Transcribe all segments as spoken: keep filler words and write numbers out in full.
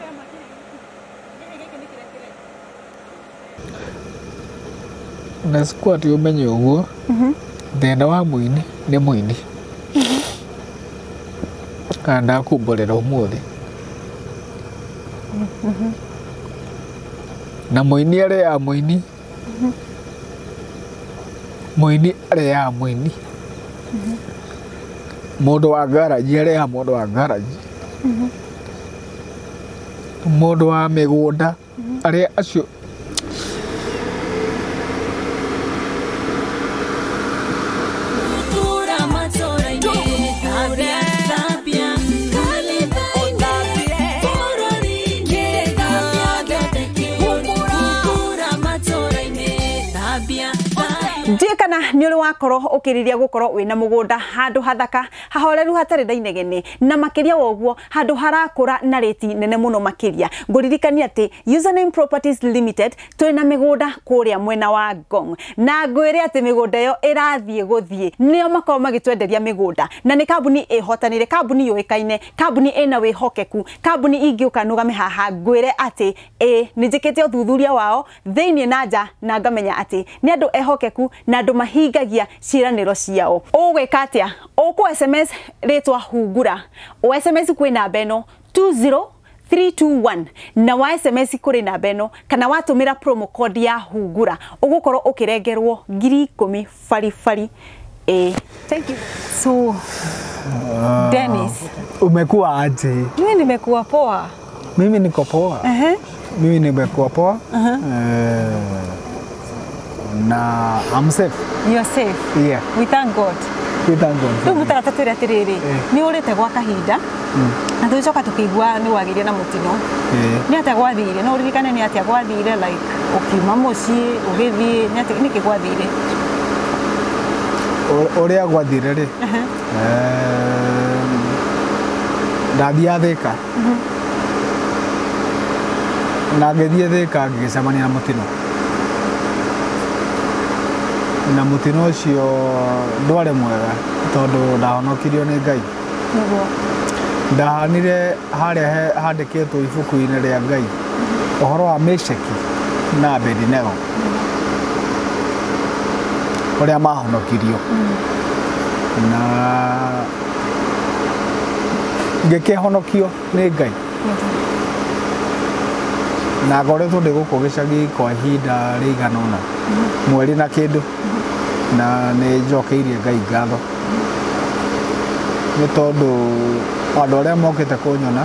na squat umenye uguo thina wa muini ni muini kana kumborera umuthi na muini are ya muini muini are ya muini mundu wa garage are ya mundu wa garage mundu wa migunda are acio Kana ni uri wakoro ukiriria gukoro wina mugunda handu hathaka hahoreru hatari na inegene na makiria woguo handu harakura na reti nene muno makiria nguririkania ati Username Properties Limited twina migunda kuria mwena wa Ngong na ngwire ati migunda yo irathie guthie nio makao magitwenderia migunda na ni kambuni ihotanire kambuni yoikaine kambuni ina wihokeku kambuni ingiuka nugame haha ngwire ati e nijikite uthuthuria wao thiini na nja na ngamenya ati ni andu ehokeku na andu mahingagia ciraniro ciao ugwika atia uku S M S ritwa hungura o S M S kwi namba eno two zero three two one na wa S M S kuri namba eno kana watumira promo code ya hungura ugukorwo ukirengerwo ngiri ikumi fari fari. Eh, thank you. So uh, Dennis, umekuwa aje? Mimi nimekuwa poa. Mimi niko poa. Eh. Uh -huh. Mimi nimekuwa poa. Uh -huh. uh, na I'm safe. You're safe. Yeah. We thank God. We thank God. Tu mutara tatere atiriri. Ni urite gwa kahinda. Na tuicoka tukigwa ni wagirie na mutino. Ni atia gwathire no uririkane ni atia gwathire like ukiuma mucii ugithie ni atia niki gwathire. Uria gwathire ri. Eh. Ndathia Thika. Na ngithie Thika ngicemania na mutino. Na mutino ucio ndware mwega tondu ndahonokirio ni Ngai. Niguo. Ndahanire haria handikitwo ibuku-ini ria Ngai uhoro wa Mesheki na Abedinego uria mahonokirio na ngikihonokio ni Ngai na ngoretwo ndi guku gicagi kwa ihinda rigana ona mweri na kindu na ni njokeirie Ngai ngatho ni tondu andu aria mokite kunyona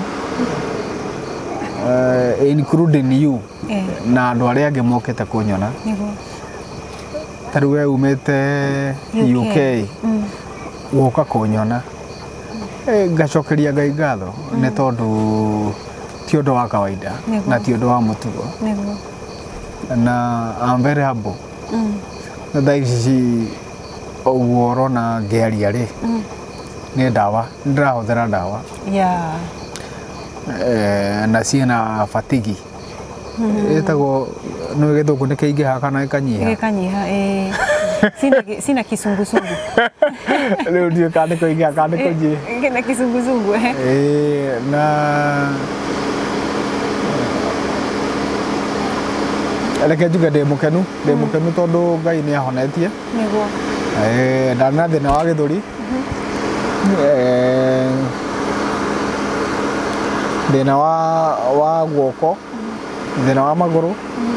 uh, including you eh. Na andu aria angi mokite kunyona taru we umite U K woka kunyona eh, ngacokeria Ngai ngatho ni tondu ti undu wa kawaida na ti undu wa mutugo na I'm very humble na thaici uguo urona ngiaria ri ni ndawa ndirahuthira ndawa yeah eh na ciena fatigi etagwo no githuku ni kiingiha kana ikanyiha ikanyiha eh sina sina kisungusungu leo ndio kana kuingiha kana kunyi ngina kisungusungu eh eh na Eleke juga de mukenu de mukenu tondu Ngai ni ahonetie niguo eh ndana thina wa githuri eh thina wa wa guoko thina wa maguru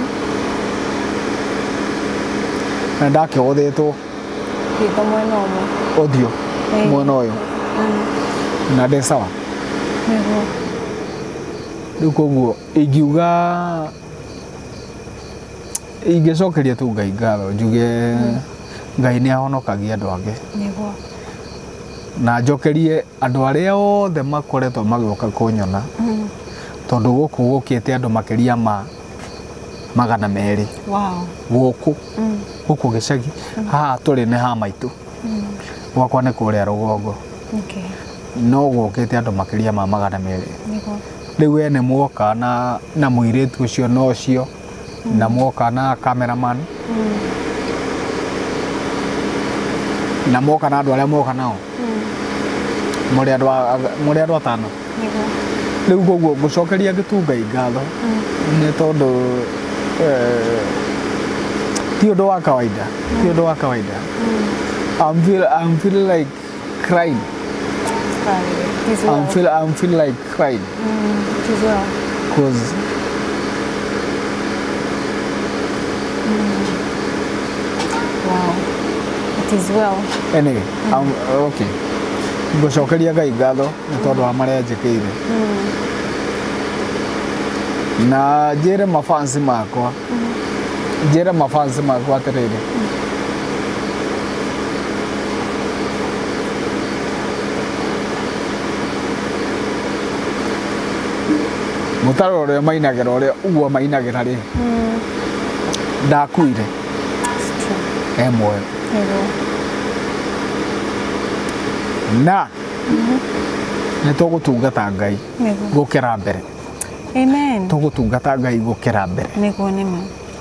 na ndakigothitwo kito mwena umwe othio mwena uyu na ndi sawa niguo riu koguo ingiuga ingicokeria tu Ngai ngatho njuge Ngai ni ahonokagia andu angi niguo na njokerie andu aria othe makoretwo magioka kunyona tondu guku gukite andu makiria ma magana meri wow guku guku gicagi haha turi ni ha maitu gwakwa ni kuria rugongo okay no gukite andu makiria ma magana meri niguo riu ene mwoka na na muiritu ucio no cio na mwoka na cameraman na mwoka na andu aria mwoka nao muri andu muri andu atano riu koguo ngucokeria gitunga ngatho ni tondu ti undu wa kawaida ti undu wa kawaida I'm feel I'm feel like crying I'm feel I'm feel like crying it is well because wow it is well anyway I'm okay ngucokeria Ngai ngatho ni tondu wa maria njikire na njire mafansi makwa njire mafansi makwa atiriri mutara uria mainagira uria uguo mainagira ri ndakuire emwe na ni tugutungata Ngai gukira mbere amen tugutungata Ngai gukira mbere niguo nima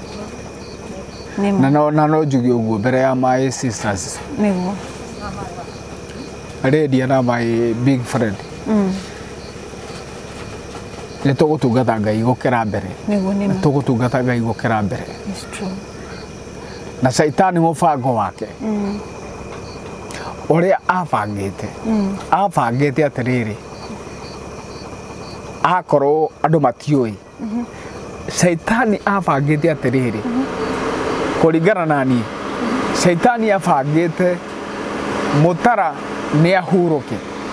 na no na no njugi uguo mbere ya my sisters niguo Lady na my big friend ni tugutungata Ngai gukira mbere niguo nima tugutungata Ngai gukira mbere it's true na shaitani mubango wake uria abangite abangite atiriri akorwo andu matioi shaitani abangite atiriri kuringana nani shaitani abangite mutara ni ahuruke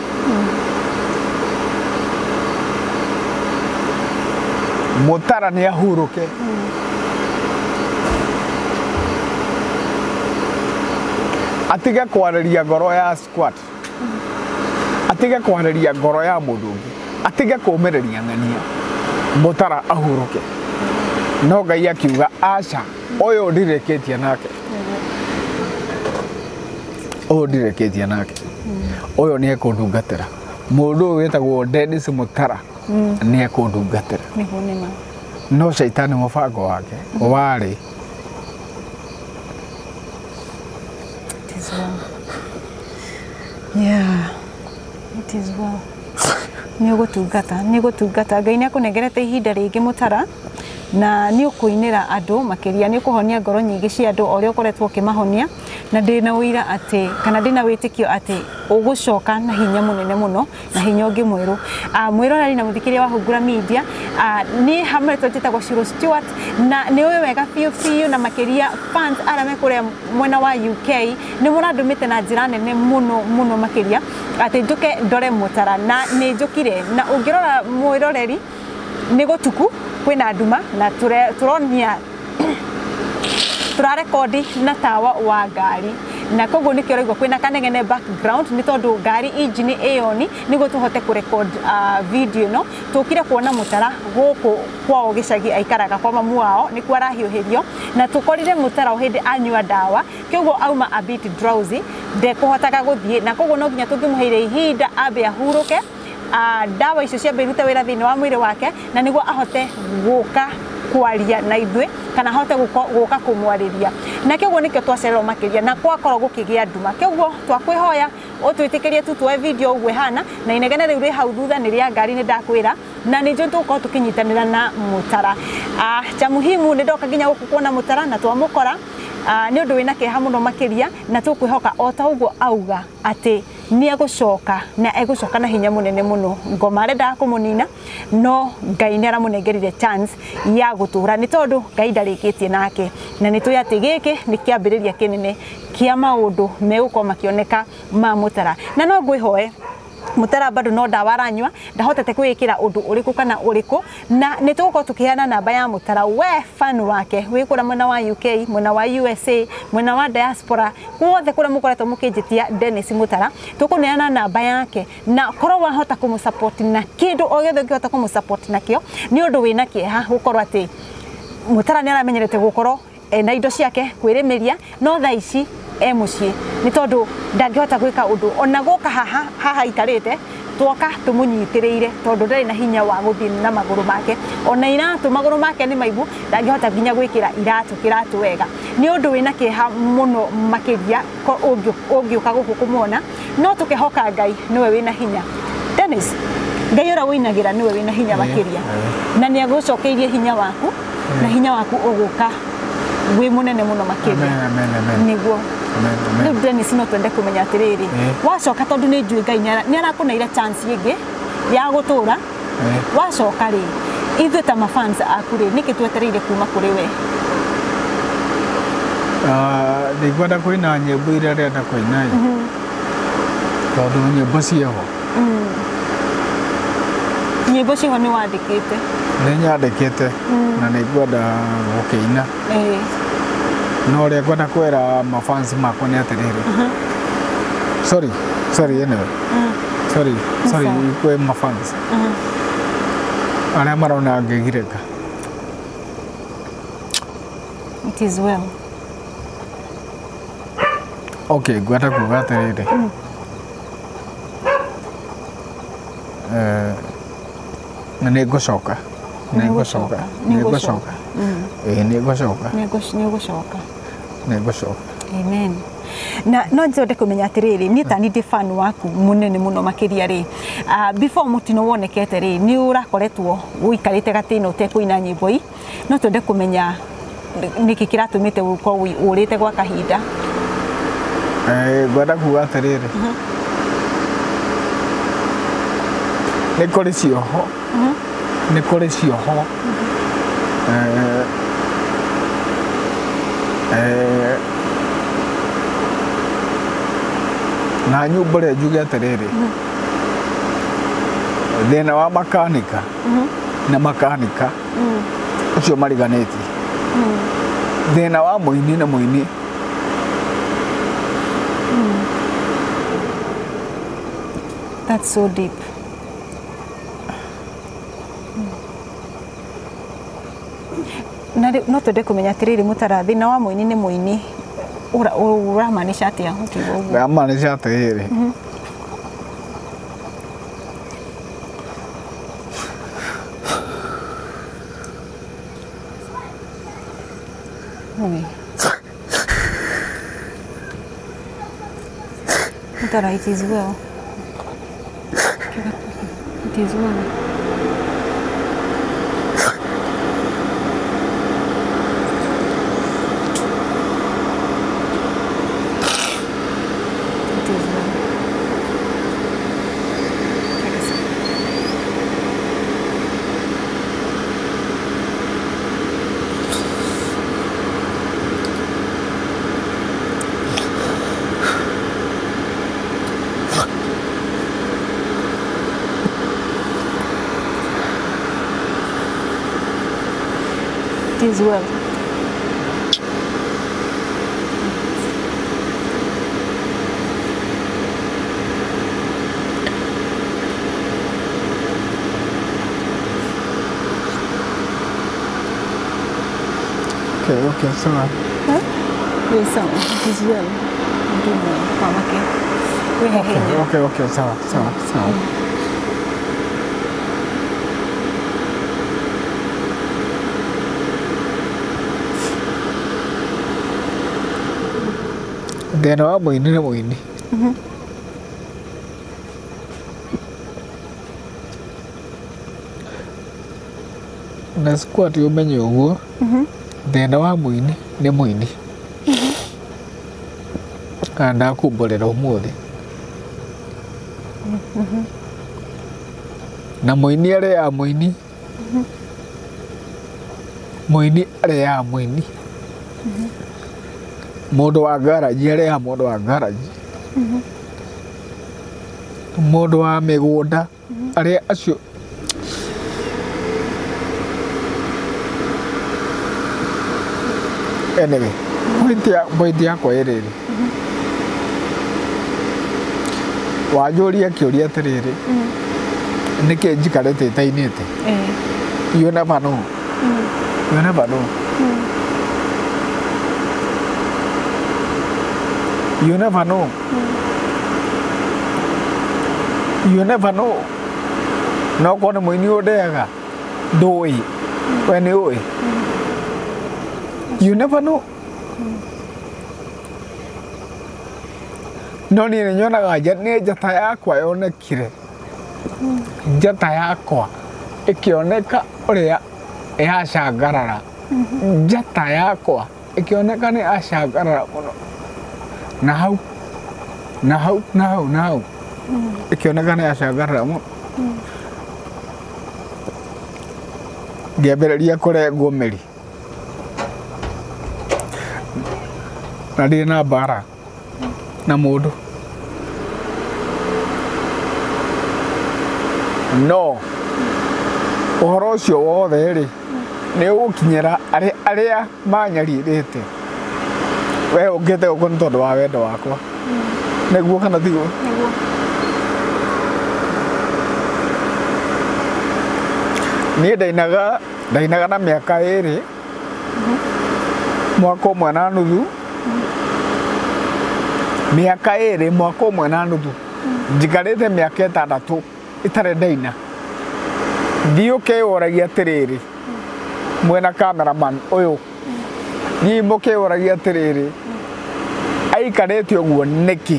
mutara ni ahuruke atige kwariria ngoro ya squat atige kwariria ngoro ya mundu ungi atige kumereria ng'ania mutara ahuruke no Ngai akiuga aca uyu ndireketie nake uyu ndireketie nake uyu ni ekundungatira mundu uyu wetagwo Dennis Mutara ni ekundungatira niguo nima no shaitani mubango wake wari it is well yeah it is well ni ugutungata ni ugutungata Ngai ni akunegerete ihinda ringi Mutara na ni ukuinira andu makiria ni ukuhonia ngoro nyingi cia andu oria ukoretwo kimahonia na ndina wira ati kana ndina witikio ati ugucoka na hinya munene muno na hinya ungi mweru mwiroreri na muthikiria wa Hungura Media ni hamwe twetagwo Shiro Stewart na ni uyu wega fiu fiu na makiria fans ara mekuria mwena wa U K ni muradumite na njira nene muno muno makiria ati njuke ndore Mutara na ni njukire na ungirora mwiroreri ni gutuku kwina nduma na turonia turarekodi na tawa wa ngari na koguo ni kio raigwa kwina kanegene background ni tondu ngari engine eoni niguo tuhote ku record uh, video no tukire kuona Mutara guku kwao gicagi aikaraga kwa mamu wao ni kwa rahiuhirio na tukorire Mutara o hindi anyua dawa koguo auma a bit drowsy de kuhotaga guthie na koguo no nginya tungimuheire ihinda abe ahuruke a dawa icio cia beruta wira thini wa mwiri wake na niguo ahote guka kwaria na ithwe kana ahote guka kumwariria na kiguo nikio twacererwo makiria na kwakorwo gukigia nduma kiguo twakwihoya utwitikirie tu twe video ugwe hana na inegene riu ri hau thutha ni ria ngari ni ndakwira na ni njo tuko tukinyitanira na Mutara ah cha muhimu ni ndoka nginya guku kuona Mutara na twamukora ah ni undu wina keha muno makiria na tukwihoka ota uguo auga ati ni agucoka na egucoka na hinya munene muno ngoma renda kumunina no Ngai ni aramunengerire chance ya gutura ni tondu Ngai ndarikitie nake na ni tuyati giki ni kiambiriria kinene kia maundu meguko makioneka ma Mutara na no ngwihoe Mutara bado no dawa aranywa ndahotete kwikira undu uriku kana uriku na nituko tukiana namba ya Mutara we fan wake wikura mwena wa U K mwena wa U S A mwena wa diaspora kuothe kura mukoretwo mukinjitia Dennis Mutara tukuneana namba yake na korwo wahota kumusupport na kindu o githe ngihota kumusupport nakio ni undu wina kieha gukorwo ati Mutara ni aramenyerete gukorwo na indo ciake kwirimeria no tha ici e mucii ni tondu ndangihota gwika undu ona guka haha haha ikarite twoka tumunyitiriire tondu ndari na hinya wa guthii na maguru make ona iratu maguru make ni maibu ndangihota nginya gwikira iratu kiratu wega ni undu wina kiha muno makiria ungiuka guku kumwona no tukihoka Ngai niwe wina hinya Dennis Ngai ora winagira niwe wina hinya makiria na ni agucokeirie hinya waku na hinya waku uguka wi munene muno makiria niguo riu Dennis no twende kumenya atiriri wacoka tondu ni njui Ngai ni arakuneire chance ingi ya gutura wacoka ri ithuĩ ta mafans aku ri niki twetereire kuma kuri we ah ndigwenda kuina nyimbo iria renda kuina tondu nyimbo ciaho nyimbo ciaho ni wandikite ni nyandikite na ndigwenda gukiina eh no ria ngwenda kwera mafans makwa ni atiriri sorry sorry anyway sorry sorry kwe mafans aria marona ngigireka it is well okay ngwenda kuga atiriri eh nĩ ngũcoka nĩ ngũcoka nĩ ngũcoka eh nĩ ngũcoka nĩ ngũcoka nĩ ngũcoka amen na no njode kumenya atiriri ni tani ndi fan waku munene muno makiria ri before mutino wonekete ri ni urakoretwo uikarite gatino te kuina nyimbo i no twende kumenya niki kiratumite uko urite gwa kahinda eh ngwenda kuga atiriri nĩ kũrĩ cioho nĩ kũrĩ cioho eh eh na nyumba ĩrĩa njuge atĩrĩrĩ thĩna wa makanika na makanika ũcio mariganĩtie thĩna wa mũini na mũini that's so deep na no twende kumenya atiriri mutara thina wa muini ni muini ura ura maanisha atia ukiuga uguo na maanisha atiriri Oi mutara it is well it is well as well. Okay, okay, sawa. Huh? Yes, sawa. It is well. Ndio kama ke. Wewe okay, okay, okay, sawa, sawa, sawa. Mm. Thĩna wa mũini nĩ mũini na sikuwa ati umenye ũguo thĩna wa mũini nĩ mũini kana ndakumborera ũmũthĩ na mũini arĩaga mũini mũini arĩaga mũini mũndũ wa garaji arĩaga mũndũ wa garaji mũndũ wa mĩgũnda arĩa acio anyway point ya point yakwa ĩrĩrĩ wanjũria kĩũria atĩrĩrĩ nĩkĩ njikarĩte itainĩte you never know you never know you never know you never know no kone mũini ũndeaga ndũĩ we nĩ ũĩ you never know no niĩ nĩnyonaga nĩ njata yakwa yonekire njata yakwa ikioneka uria yacangarara njata yakwa ikioneka ni acangarara muno na hau na hau na hau na hau ikioneka ni acangarara muno ngiambĩrĩria kũrengwo mĩri na ndirĩ na mbara na mũndũ no ũhoro ũcio wothe rĩ nĩ ũgũkinyĩra arĩa manyarirĩte we ũngĩte gũkũ nĩ tondũ wa wendo wakwa nĩguo kana tiguo niĩ ndainaga ndainaga na mĩaka ĩrĩ mwaka ũmwe na nuthu mĩaka ĩrĩ mwaka ũmwe na nuthu njikarĩte mĩaka ĩtandatũ itarĩ ndaina thiĩ ũkeyũragia atĩrĩrĩ mwena cameraman ũyũ thiĩ mũkeyũragia atĩrĩrĩ aikarĩte ũguo nĩkĩ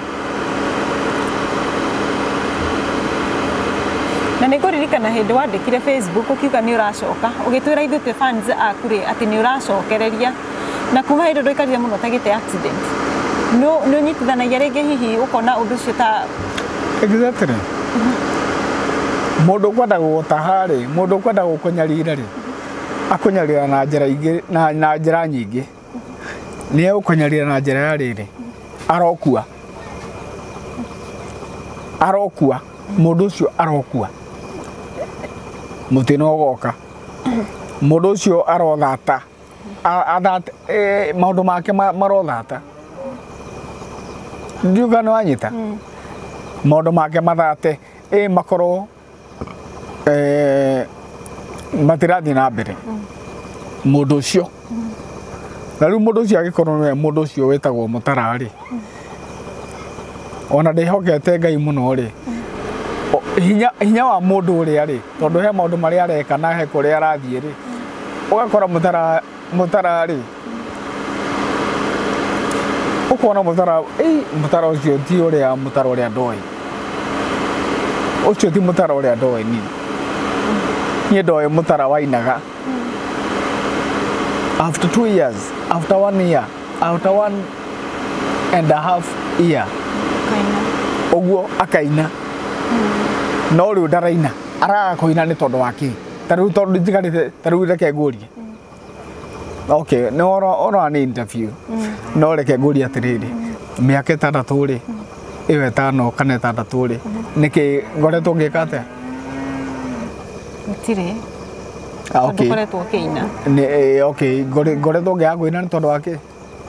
na nĩ kũririkana hĩndĩ wandĩkire Facebook ũkiuga nĩ ũracoka ũgĩtwĩra ithuĩ twĩ fans aku rĩ atĩ nĩ ũracokereria na kuma hĩndĩ ndũikarire mũno ta gĩte accident nĩ ũnyitithanagia rĩngĩ hihi ũkona ũndũ ũcio ta exactly mũndũ kwenda gũgũtaha rĩ mũndũ kwenda gũkũnyarira rĩ akũnyarira na njĩra ingĩ na na njĩra nyingĩ nĩ egũkũnyarira na njĩra ya rĩrĩ arokua arokua mũndũ ũcio arokua mũtino ũgoka mũndũ ũcio arothata athate maũndũ make marothata ndiuga nĩ wanyita maũndũ make mathate ĩ makorwo matirathiĩ na mbere mũndũ ũcio na rĩu mũndũ ũcio agĩkorwo nĩwe mũndũ ũcio wĩtagwo Mũtara rĩ ona ndĩhokete Ngai mũno rĩ hinya hinya wa mũndũ ũrĩa rĩ tondũ he maũndũ marĩa areka na he kũrĩa arathiĩ rĩ ũgakora Mũtara Mũtara rĩ ũkona Mũtara ĩ Mũtara ũcio ti ũrĩa Mũtara ũrĩa ndoĩ ũcio ti Mũtara ũrĩa ndoĩ niĩ niĩ ndoĩ Mũtara wainaga after two years after one year after one and a half year ũguo akaina no rĩu ndaraina araga kũina nĩ tondũ wa kĩ ta rĩu tondũ njikarĩte ta rĩu reke ngũrie okay nĩ ora nĩ interview no reke ngũrie atĩrĩrĩ mĩaka ĩtandatũ rĩ ĩyo ĩtano kana ĩtandatũ rĩ nĩkĩ ngoretwo ngĩka atĩa gũtirĩ okay ngoretwo ngĩina nĩ okay ngoretwo ngĩaga kũina nĩ tondũ wa kĩ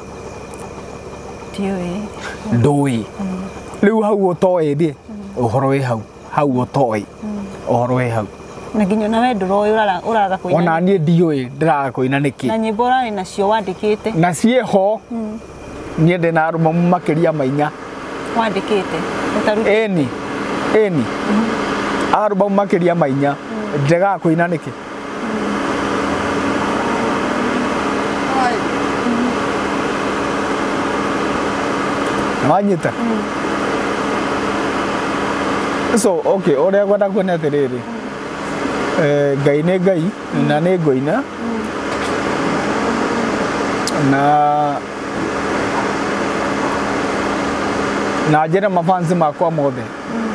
ndiũĩ ndũĩ rĩu hau ũtoĩ rĩ ũhoro wĩ hau hau ũtoĩ ũhoro wĩ hau na nginya na we ndũroĩ ũraga kũina ona niĩ ndiũĩ ndĩraga kũina nĩkĩ na nyĩmbo ũrarĩ nacio wandĩkĩte na ciĩho niĩ ndĩna arubamu makĩria mainya wandĩkĩte ĩni ĩni arubamu makĩria mainya ndĩraga kũina nĩkĩ wanyita so okay ũrĩa ngwenda kuona atĩrĩrĩ Ngai nĩ Ngai na nĩ ngũina na na njĩre mafansi makwa mothe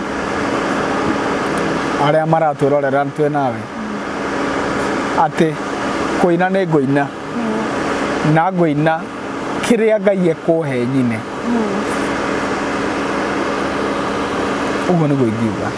arĩa maratwĩrorera twĩ nawe atĩ kũina nĩ ngũina na ngũina kĩrĩa Ngai ekũhe nyine ũguo nĩguo ingiuga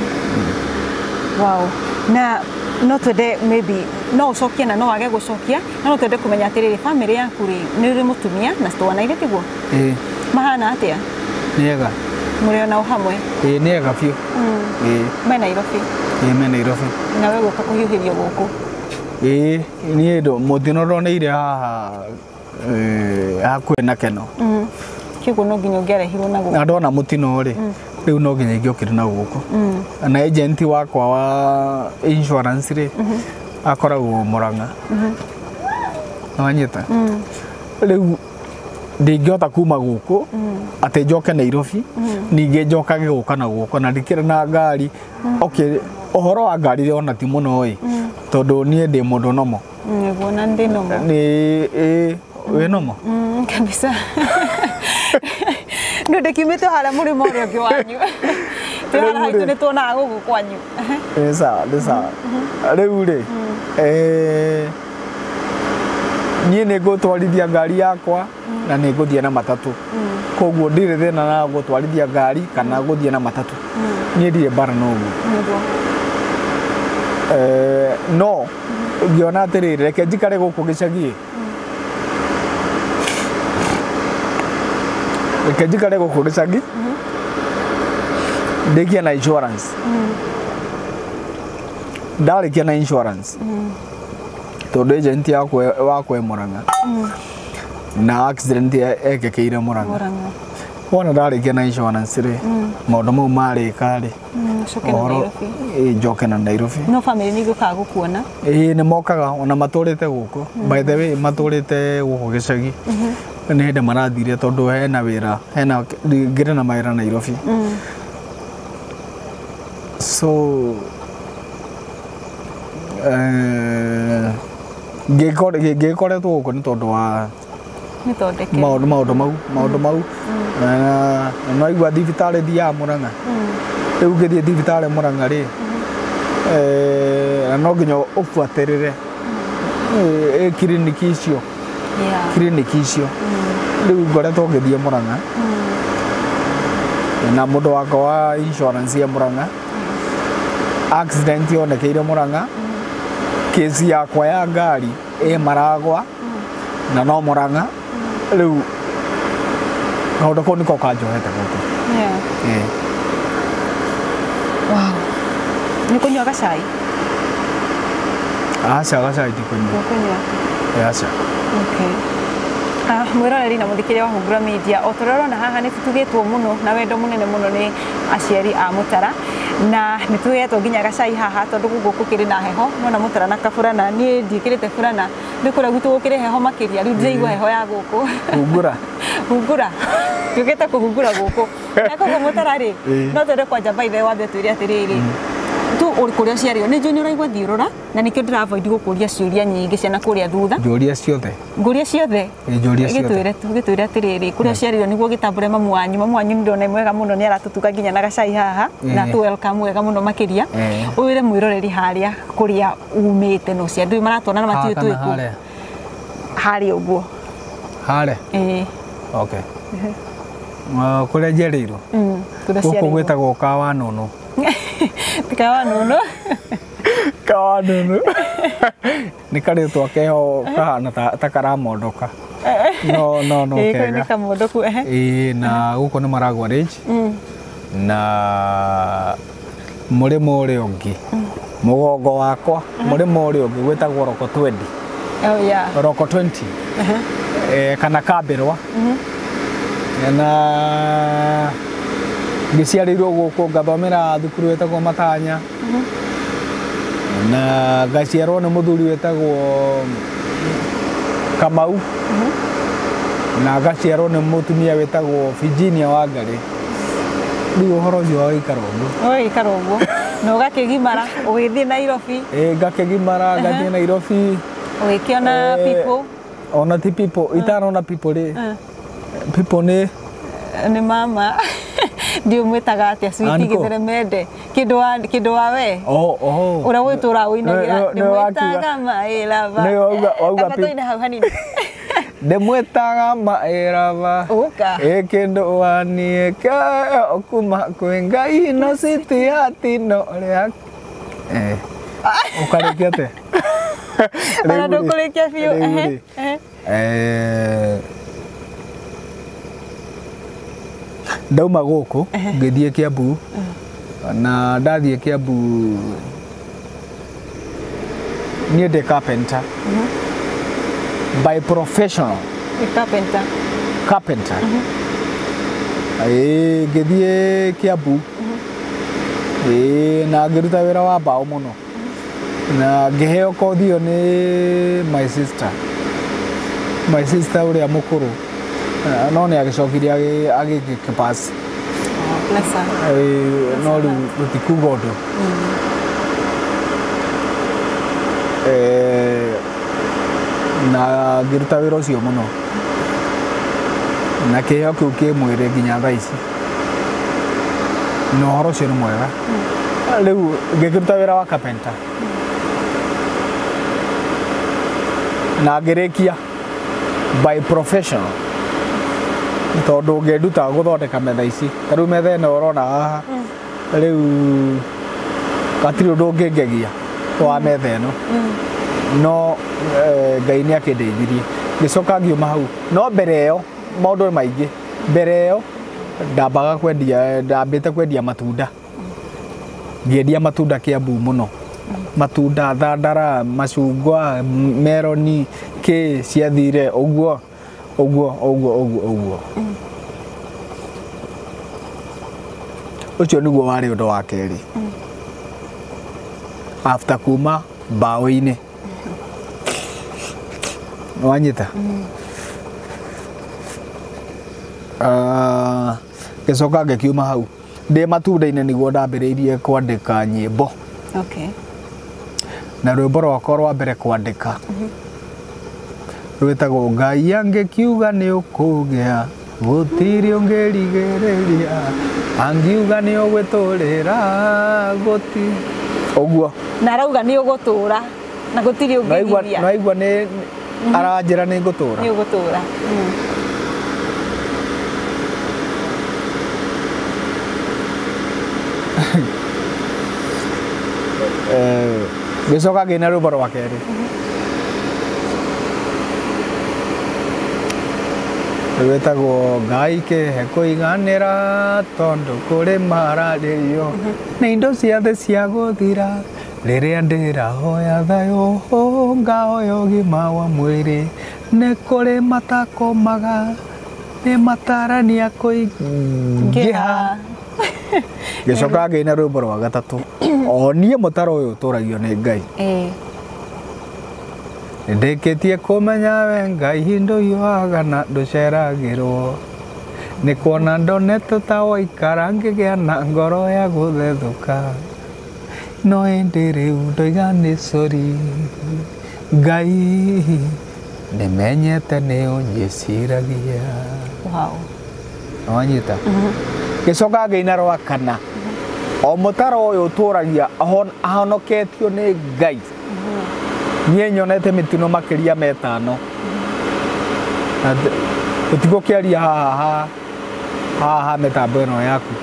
wow na no twende maybe no ũcokie na no wage gũcokia no twende kũmenya atĩrĩrĩ family yaku rĩ nĩ ũrĩ mũtumia na twana irĩ tiguo ĩĩ mahana atĩa nĩega mũrĩ ona hamwe ĩĩ nĩega biũ ĩĩ me Nairobi ĩĩ me Nairobi na we gũka kũhiũhĩrio gũkũ ĩĩ niĩ ndo mũtino roneire haha hakuhĩ na Keno kĩguo no nginya ũngĩarehirwo na gũkũ na ndona mũtino rĩ rĩu no nginya ingĩokire na gũkũ na agent wakwa wa insurance rĩ akoragwo Mũrang'a wanyita rĩu ndingĩhota kuma gũkũ atĩ njoke Nairobi ningĩ njokage gũka na gũkũ na ndikĩrĩ na ngari. Okay, ũhoro wa ngari rĩ ona ti mũno ĩ tondũ niĩ ndĩ mũndũ nomo. Nĩguo na ndĩ nomo. Nĩ ĩ wĩ nomo kabisa. Nĩ ndĩkiumĩte harĩa mũrĩmo ũrĩa ũngĩ wanyu. Tũrara haitũ nĩ tuonaga gũkũ kwanyu. Ĩ sawa nĩ sawa. Rĩu rĩ eh niĩ nĩ ngũtwarithia ngari yakwa na nĩ ngũthiĩ na matatũ. Koguo ndirĩ thĩna na gũtwarithia ngari kana gũthiĩ na matatũ. Niĩ ndirĩ mbara na ũguo. Eh no ngĩona atĩrĩrĩ reke njikare gũkũ gĩcagi. Reke njikare gũkũ gĩcagi ndĩkie na insurance. Ndarĩkia na insurance tondũ agent yakwa wakwa e Murang'a na accident ekekeire Murang'a. Wona ndarĩkia na insurance rĩ maũndũ mau marĩka rĩ njoke na Nairobi. No family nĩ gũkaga gũkuona? Ĩĩ nĩ mokaga ona matũrĩte gũkũ. By the way matũrĩte gũkũ gĩcagi. Nĩ hĩndĩ marathire tondũ hena wĩra hena ngĩrĩ na mawĩra Nairobi. So ngĩkoretwo gũkũ nĩ tondũ wa maũndũ maũndũ mau maũndũ mau no igua thibitarĩ thiaga Murang'a. Rĩu ngĩthiĩ thibitarĩ Murang'a rĩ no nginya ũbuatĩrĩre kiriniki icio kiriniki icio. Rĩu ngoretwo ngĩthiĩ Murang'a na mũndũ wakwa wa insurance ya Murang'a accident yonekeire Murang'a. Kesi yakwa ya ngari ĩ Maragwa na no Murang'a. Rĩu kaũndũ kau nĩko kanjohete gũkũ. Wow. Nĩ kũnyua gacai? Aca gacai ti kũnyua. Aca. Okay. Ah, mwĩroreri na mũthikĩria wa Hungura Media, o torĩa ũrona haha nĩ tũtugĩtwo mũno na wendo mũnene mũno nĩ aciari a Mũtara na nĩ tũgetwo nginya gacai haha tondũ gũkũ kũrĩ na heho. Mwana Mũtara na kaburana niĩ ndiĩkĩrĩte burana nĩ kũrĩa gwitũ gũkĩrĩ heho makĩria rĩu ndĩraigua heho ya gũkũ. Hungura hungura tũgĩte kũhungura gũkũ na koguo Mũtara rĩ no twende kwa njamba ithe wambe twĩre atĩrĩrĩ tu ũrĩ kũrĩa ciarĩo nĩ njũĩ nĩ ũraigua thiũrũra na nĩkĩo ndĩravoid gũkũria ciũria nyingĩ ciana kũrĩa thutha. Njũria ciothe ngũria ciothe gĩtwĩre gĩtwĩre atĩrĩrĩ kũrĩa ciarĩo nĩguo gĩtambũre mamu wanyu. Mamu wanyu nĩ ndona mwega mũno nĩ aratũtuga nginya na gacai haha na tu welcome wega mũno makĩria. Ũwĩre mwĩroreri harĩa kũrĩa umĩte no cia ndũĩ maratuona na matiũ twĩku harĩa ũguo harĩa. Ĩĩ okay. Kũrĩa njereirwo gũkũ gwĩtagwo kawa nono. Kawa nono kawa nono nĩ karĩtwa keho kahana ta karamondoka. No no no kega nĩ kamondoku. Ĩĩ na gũkũ nĩ Maragwa Range na mũrĩmo ũrĩa ũngĩ mũgongo wakwa mũrĩmo ũrĩa ũngĩ gwĩtagwo Roko twenty. Oh yeah, Roko twenty kana Kabĩrwa na ngĩciarĩirwo gũkũ ngathomera thukuru wetagwo Matanya na ngaciarwo nĩ mũthuri wetagwo Kamau na ngaciarwo nĩ mũtumia wetagwo Virginia Wangarĩ. Rĩu ũhoro ũcio wagĩikara ũguo wagĩikara ũguo na ũgakĩgimara ũgĩthiĩ Nairobi. Ĩĩ ngakĩgimara ngathiĩ Nairobi ũgĩkĩona people. Ona ti people itanona people rĩ people nĩ nĩ mama ndio mwĩtaga atĩa Sweetie Gĩtheremende kĩndũ wa kĩndũ wa we ũrĩa gwĩtũra ũinagĩra ndĩmwĩtaga maĩrava tabatoine hau hanini ndĩmwĩtaga maĩrava ĩkĩndũ waniĩka okuma kwĩ Ngai no citiatino rĩa ũkarĩkia atĩa ona ndũkũrĩkia biũ. Ndauma gũkũ ngĩthiĩ Kiambu na ndathiĩ Kiambu niĩ ndĩ carpenter by professional. Carpenter carpenter. Ĩĩ ngĩthiĩ Kiambu ĩĩ na ngĩruta wĩra wa mbaũ mũno na ngĩheo kothi ĩyo nĩ my sister my sister ũrĩa mũkũrũ no nä agäcokirie agä kä pass no rä u rå tikuga å ndå na ngä ruta wä ra å cio må no na kä heo kä u kä mwä rä nginya thaa ici na å horo å cio nä mwega rä u ngä kä ruta wä ra wa carpenter na ngä rä kia by professional tondå ngä nduta gå thondeka metha ici ta rä u metha ä no å rona haha rä u gatirä å ndå å ngä ngegia wa metha ä no no Ngai nä akä ndeithirie ngä coka ngiuma hau no mbere ä yo maå ndå maingä mbere ä yo ndambaga kwendia ndambä te kwendia matunda ngĩendia matunda Kiambu må no matunda thandara macungwa meroni kä ciathire å guo å guo å guo å guo å guo å cio nä guo warä å ndå wa kerä after kuma mbaå-inä wanyita ngä coka ngä kiuma hau ndä matunda-inä nä guo ndambä rä irie kwandä ka nyä mbo na rwä mbo rwakwa rwa mbere kwandä ka rwätagwo Ngai angä kiuga nä å kå gä a gå tirä å ngä rigä rä ria angiuga nä å gwä tå rä ra gå ti å guo na arauga nä å gå tå ra na gå tirä å ngä riria naigua nä aranjä ra nä ngå tå ra nä å gå tå ra ngä coka ngä na rwä mbo rwa kerä rwätagwo Ngai kä he kå iganä ra tondå kå rä mararä rio nä indo ciothe cia gå thira rä rä a ndä rahoya thayå ngahoya å gima wa mwä rä nä kå rä matakomaga nä matarania kå ingä ha ngä coka ngä na rwä mbo rwa gatatå o niä må taro å yå å tå ragio nä Ngai ndä kä tie kå menya we Ngai ndå iwaga na ndå ceragä rwo nä kuona ndonetå ta waikara ngä gä a na ngoro ya gå thethå ka no ä ndä rä u ndoiga nä cori Ngai nä menyete nä å njä ciragia wanyita ngä coka ngä ina rwa kana o må taro å yå å tå ragia ahonoketio nä Ngai niä nyonete mä tino makä ria metano å tigå kä aria haha haha mä tambo ä no yaku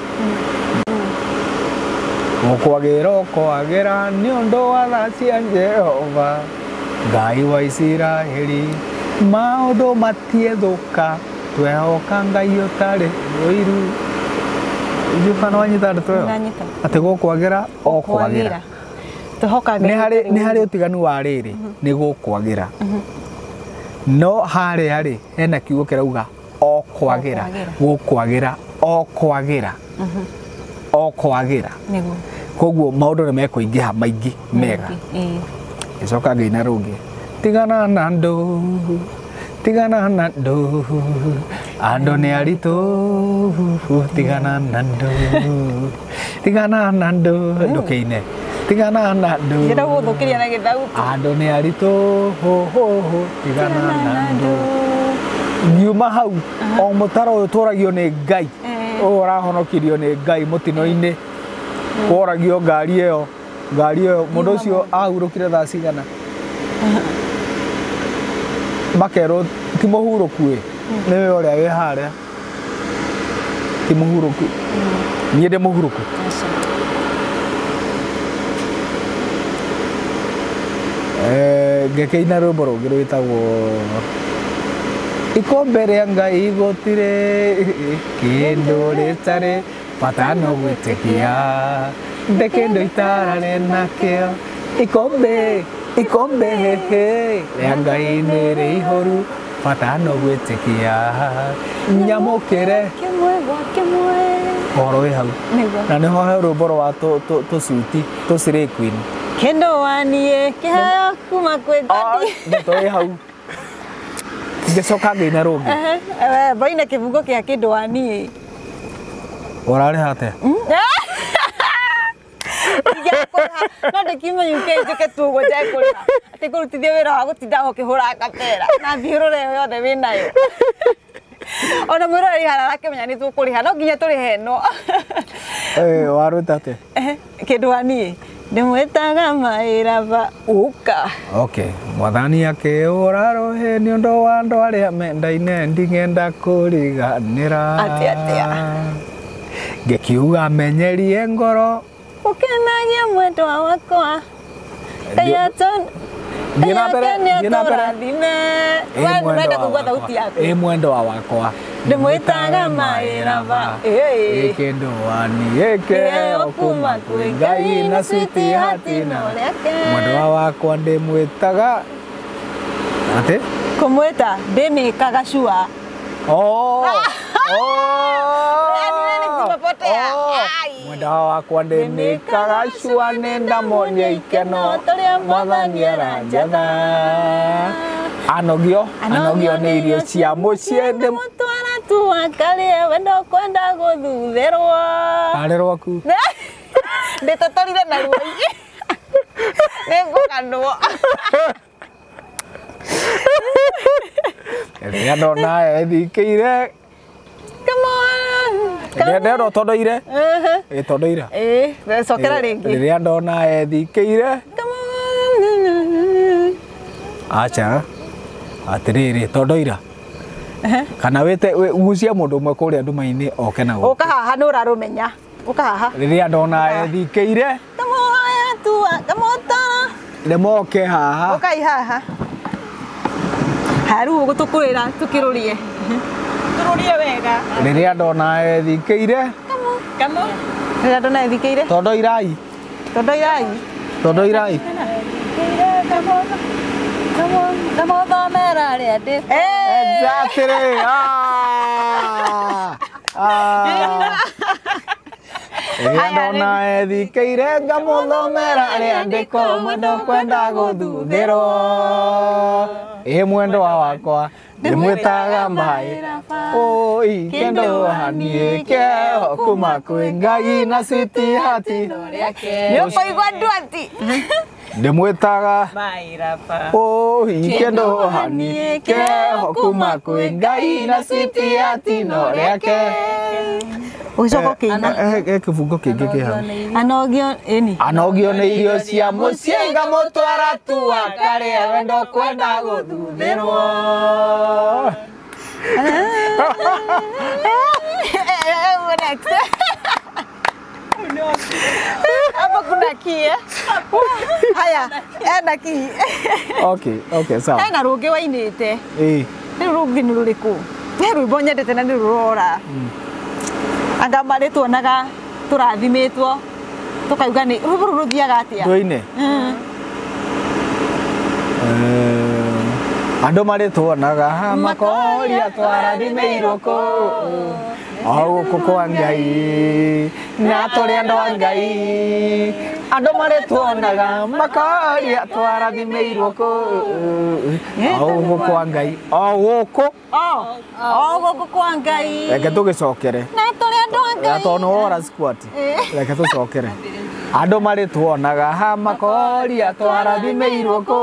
å kwagä ra å kwagä ra nä å ndå wa tha cia Jehova Ngai wa Isiraeli maå ndå matiethå ka twehoka Ngai å tarä rå iru njukana wanyita ndå tweho atä gå kwagä ra o kwagä ra nä harä å tiganu wa rä rä nä gå kwagä ra no harä a rä hena kiugo kä rauga o kwagä ra gå kwagä ra o kwagä ra o kwagä ra koguo maå ndå nä mekå ingä ha maingä mega gä coka ngä ina rå ngä tigana na ndå tigana na ndå andå nä aritå tigana na ndå tigana na ndå ndå kä ine tigana na ndå ndä gå thå kä ria na gä thauti andå nä aritå tigana na ndå ngiuma hau o må taro å yå tå ragio nä Ngai å å rahonokirio nä Ngai må tino-inä woragio ngari ä yo ngari ä yo må ndå å cio ahurå kire thaa cigana makerwo ti må hurå ku ä nä we å rä a wä harä a ti må hurå ku niä ndä må hurå ku ngä kä ina rwä mbo rå ngä rwä tagwo ikombe rä a Ngai gå tirä kä ndå rä tarä bata no gwä tä kia ndä kä ndå itararä nakä o ikombe ikombe hehe rä a Ngai nä rä ihoru bata no gwä tä kia nyamå kä re horo wä hau na nä ho he rwä mbo rwa tå cuti tå cirä queen kendo waniä kä heo kuma kwä nä tå wä hau ngecoka ngina rungi eh baina kivugo kia kidwani orare hate no ndikima yuke njike tugo njekuriha ati kurutithia wira wa gutinda ukihura kapera na thiurure yothe winayo ona mwirori harara kimenya ni tukuriha no nginya turihe no eh waruta ate kidwani ndimwitaga mairava uka okay mwathani akiura rohe ni undu wa andu aria mendaine ndingenda kuriganira ati ati ngekiuga menyerie ngoro ukenagia mwendwa wakwa kayaton Gina pere, gina pere. Wewe unaenda kugua sauti yako. Eh mwendo wa wakwa. Ndimwitaga mairava. Eh. Ekendwani eke okuma kwengai na switi hatina. Mwendo wa wakwa ndimwitaga. Ate? Kumwita ndimikaga shua. Oh. Oh. Mwenda wakwa ndimikaga shua nenda monye ikeno mwathani aranjatha anogio anogio ni irio cia mucie ndimutwara tu akarie wendo kwenda guthutherwa arerwa ku nditotorire na ruoi ningukanwo ria ndona ethikire Ndero tondoire eh tondoira eh cokera ringi riria ndona ethikire acha atiriri tondoira kana wete gucia mundu umwe kuria ndumaini oke na uka haha nura rumenya uka haha riria ndona ethikire kamoya tu kamotara lemoke haha uka haha haru gutukurira tukirurie tururie wega riria ndona ethikire kamo kamo riria ndona ethikire tondoirai tondoirai tondoirai kamo kamo kamo thomera ria ndi exactly ah ah riria ndona ethikire ngamuthomera ria ndiko mwendo kwenda guthutherwo ĩ mwendo wa wakwa ndimwitaga mairava oi kendo hani keo kuma kwi ngai na switi hati nĩũkũigua ndwati ndimwitaga mairava oi kendo hani keo kuma kwi ngai na switi hati no riake ucoka kĩina eh kĩbungo kĩngĩ kĩ hau anogio ĩni anogio nĩ irio cia mũciĩ ngamũtwara tu akarĩa wendo kwenda gũthutherwo hapa kuna kie haya ena ki okay okay sawa ena rũngĩ wainĩte eh rĩu rũngĩ nĩ rũrĩkũ nĩ rwĩmbo nyendete na nĩ rũrora anga marĩ tuonaga tũrathimĩtwo tukauga nĩ rwĩmbo rũrũ rũthiaga atĩa ndũine andũ marĩ tuonaga makoria twarathimĩirwo kũ o gũkũ kwa Ngai na tũrĩ andũ a Ngai andũ marĩ tuonaga makoria twarathimĩirwo kũ o gũkũ kwa Ngai o gũkũ o gũkũ kwa Ngai reke tũgĩcokere na tũrĩ andũ a Ngai tondũ wora squat reke tũcokere andũ marĩ tuonaga makoria twarathimĩirwo kũ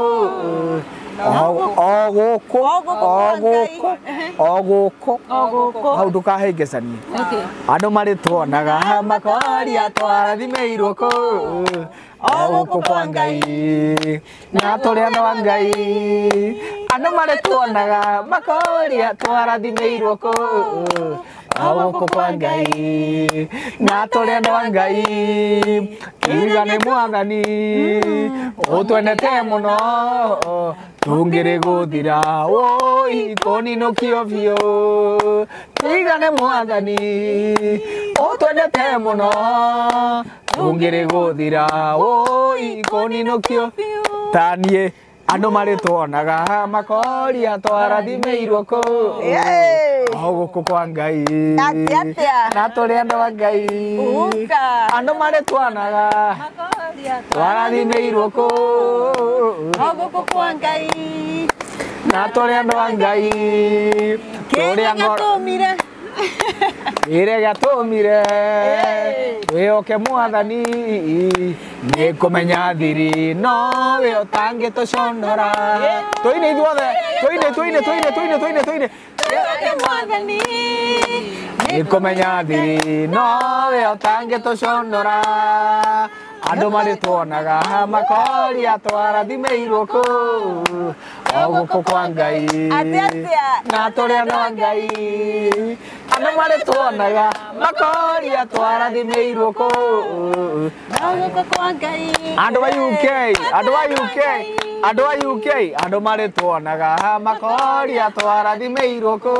o gũkũ o gũkũ o gũkũ hau ndũkahĩngĩcanie andũ marĩ tuonaga makoria twarathimĩirwo kũ o gũkũ kwa Ngai na tũrĩ andũ a Ngai andũ marĩ tuonaga makoria twarathimĩirwo kũ o gũkũ kwa Ngai na tũrĩ andũ a Ngai iga nĩ Mwathani ũtwendete mũno tũngĩrĩ gũthira woi kũninũkio biũ iga nĩ Mwathani ũtwendete mũno tũngĩrĩ gũthira woi kũninũkio ta niĩ andũ marĩ tuonaga makoria twarathimĩirwo kũ o gũkũ kwa Ngai na tũrĩ andũ a Ngai andũ marĩ tuonaga twarathimĩirwo kũ o gũkũ kwa Ngai na tũrĩ andũ a Ngai tũrĩa gatũmire ire gatũmire wĩhoke Mwathani nĩ kũmenya thiri no we ũtangĩtũconora tũine ithuothe tũine tũine tũine tũine tũine tũine wĩhoke Mwathani nĩ kũmenya thiri no we ũtangĩtũconora andũ marĩtuonaga makoria twarathimĩirwo kũ o gũkũ kwa Ngai na tũrĩ andũ a Ngai andũ marĩtuonaga makoria twarathimĩirwo kũ o gũkũ kwa Ngai andũ a U K andũ a U K andũ a U K andũ marĩtuonaga makoria twarathimĩirwo kũ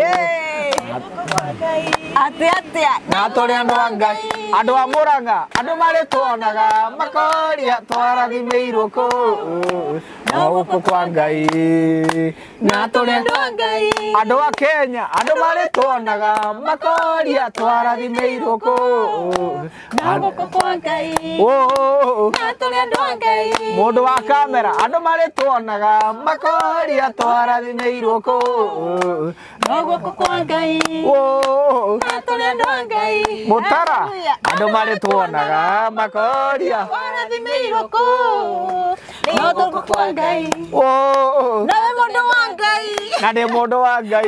ate ate na tũrĩ andũ a Ngai andũ a Mũrang'a andũ marĩtuonaga makoria twarathimĩirwo kũ o gũkũ kwa Ngai na tũrĩ andũ a Ngai andũ a Kenya andũ marĩtuonaga makoria twarathimĩirwo kũ o gũkũ kwa Ngai na tũrĩ andũ a Ngai mũndũ wa kamera andũ marĩtuonaga makoria twarathimĩirwo kũ o gũkũ kwa Ngai na tũrĩ andũ a Ngai Mũtara andũ marĩtuonaga makoria twarathimĩirwo kũ no gũkũ kwa Ngai na we mũndũ wa Ngai na ndĩ mũndũ wa Ngai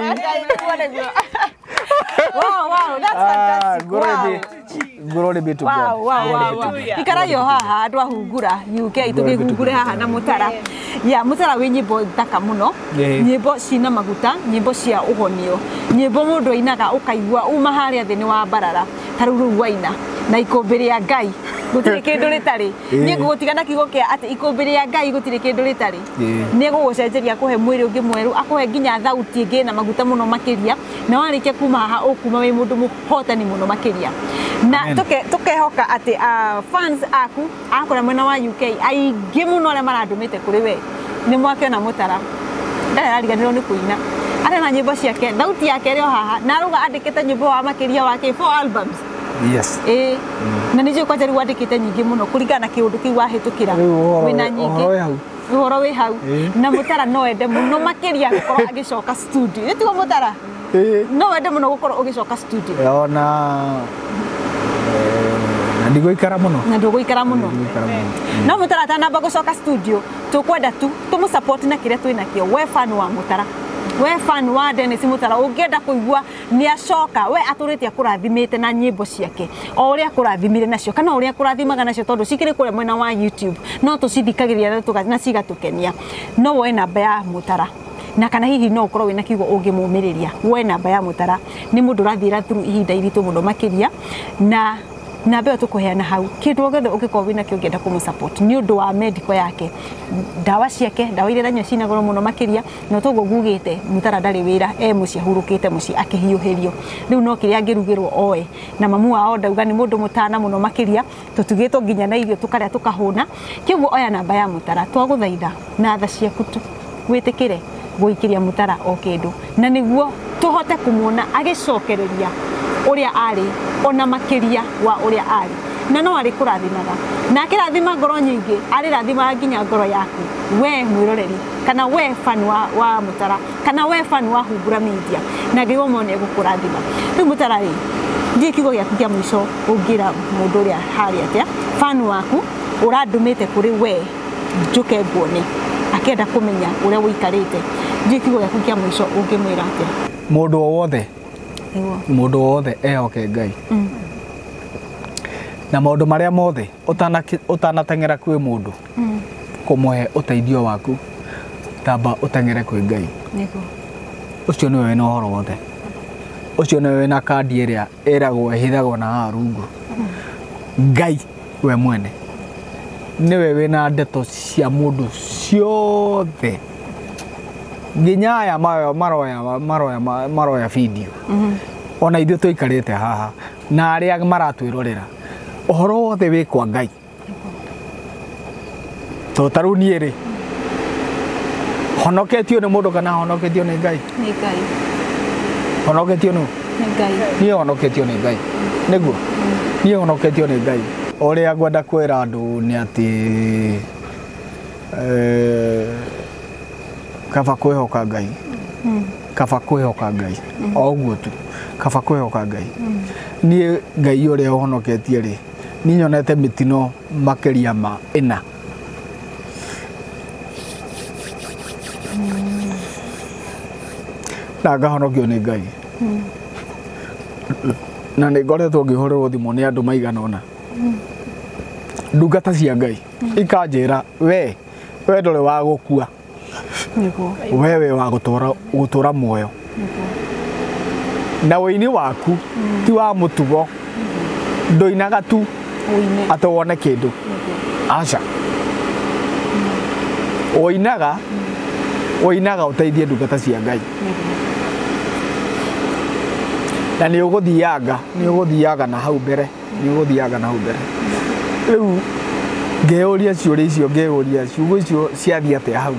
wow wow that's fantastic glory glory be to God wow wow wow ikarayo haha andũ ahungura U K tũgĩhungure haha na Mũtara ya Mũtara wĩ nyĩmbo thaka mũno nyĩmbo cina maguta nyĩmbo cia ũhonio nyĩmbo mũndũ ainaga ũkaigua uma harĩa thĩ nĩ wa mbarara ta rĩu rĩu waina na ikũmbĩ rĩa Ngai gũtirĩ kĩndũ rĩtarĩ nĩ ngũgũtiga na kiugo kĩa atĩ ikũmbĩ rĩa Ngai gũtirĩ kĩndũ rĩtarĩ nĩ gũgũcenjeria akũhe mwĩrĩ ũngĩ mwerũ akũhe nginya thauti ĩngĩ na maguta mũno makĩria na warĩkia kuma haha ũkuma wĩ mũndũ mũhotani mũno makĩria na tũkehoka atĩ fans aku akũrĩa mwena wa U K aingĩ mũno arĩa marandũmĩte kũrĩ we nĩ mwakĩona Mũtara ndarĩ arariganĩrwo nĩ kũina arĩ na nyĩmbo ciake thauti yake ĩrĩ o haha na arauga andĩkĩte nyĩmbo wa makĩria wake four albums yes eh na nĩjũ kwanja rĩu andĩkĩte nyingĩ mũno kũringana na kĩũndũ kĩu wahĩtũkĩra wĩna nyingĩ ũhoro wĩ hau na Mũtara no ende mũno makĩria gũkorwo agĩcoka studio nĩ tiguo Mũtara no ende mũno gũkorwo ũgĩcoka studio ona na ndigũikara mũno na ndũgũikara mũno no Mũtara atanamba gũcoka studio tũkwenda tu tũmũ support na kĩrĩa twĩnakĩo we fan wa Mũtara we fan wa Dennis Mũtara ũngĩenda kũigua nĩ acoka we atũrĩte akũrathimĩte na nyĩmbo ciake o ũrĩa akũrathimire nacio kana ũrĩa akũrathimaga nacio tondũ cikĩrĩ kũrĩa mwena wa YouTube no tũcithikagĩrĩria na cigatũkenia no woe namba ya Mũtara na kana hihi no ũkorwo wĩna kiugo ũngĩmũmĩrĩria woe namba ya Mũtara nĩ mũndũ ũrathiĩra through ihinda iritũ mũno makĩria na na mbeo tũkũheana hau kĩndũ gĩothe ũngĩkorwo wĩna kĩo ũngĩenda kũmũ-support nĩ ũndũ wa medical yake ndawa ciake ndawa iria aranyua cina goro mũno makĩria no toguo ngugĩte Mũtara ndarĩ wĩra e mũciĩ ahurũkĩte mũciĩ akĩhiũhĩrio rĩu no kĩrĩa angĩrugĩrwo oe na mamu wao ndauga nĩ mũndũ mũtana mũno makĩria tũtugĩtwo nginya na irio tũkarĩa tũkahũna kĩguo oya namba ya Mũtara twagũthaitha na tha ciaku tu wĩtĩkĩre gũikĩria Mũtara o kĩndũ na nĩguo tũhote kũmuona agĩcokereria ũrĩa arĩ ona makĩria wa ũrĩa arĩ na no arĩ kũrathimaga na akĩrathima ngoro nyingĩ arĩ rathimaga nginya ngoro yaku we mwĩroreri kana we fan wa wa Mũtara kana we fan wa Humbura Media na ngĩgwo mone gũkũrathima rĩu Mũtara rĩ ndiĩ kiugo gĩaku kĩa mũico ũngĩra mũndũ ũrĩa harĩ atĩa fan waku ũrandũmĩte kũrĩ we njũke nguone akĩenda kũmenya ũrĩa wĩikarĩte ndiĩ kiugo gĩaku kĩa mũico ũngĩmwĩra atĩa mũndũ o wothe mũndũ wothe ehoke Ngai na maũndũ marĩa mothe ũtanateng'era kwĩ mũndũ kũmũhe ũteithio waku tamba ũteng'ere kwĩ Ngai ũcio nĩwe wĩna ũhoro wothe ũcio nĩwe wĩna kandi ĩrĩa ĩragwo ĩhithagwo na haha rungu Ngai we mwene nĩwe wĩna ndeto cia mũndũ ciothe nginya aya maroya maroya maroya video ona ithuĩ tũikarĩte haha na arĩa maratwĩrorera ũhoro wothe wĩ kwa Ngai to tarũ niĩ rĩ honoketio nĩ mũndũ kana honoketio nĩ Ngai nĩ Ngai honoketio nũ nĩ Ngai niĩ honoketio nĩ Ngai nĩguo niĩ honoketio nĩ Ngai ũrĩa ngwenda kwĩra andũ nĩ atĩ kaba kwihoka Ngai kaba kwihoka Ngai o guo tu kaba kwihoka Ngai nie Ngai uria honoketie ri ni nyonete mitino makeria ma ina na ngahonokio ni Ngai na nä ngoretwo ngä hå rä rwo thimå nä andå maigana ona ndungata cia Ngai ikanjä ra we we ndå rä wa gå kua we we wa gå tå ra muoyo na wĩini waku ti wa må tugo ndũinaga tu atĩ wone kĩndũ aca ũinaga ũinaga ũteithie ndungata cia Ngai na nĩ ũgũthianga nĩ ũgũthianga na hau mbere nĩ ũgũthianga na hau mbere rĩu ngeyũria ciũria icio ngeyũria ciugo icio ciathiĩ atĩa hau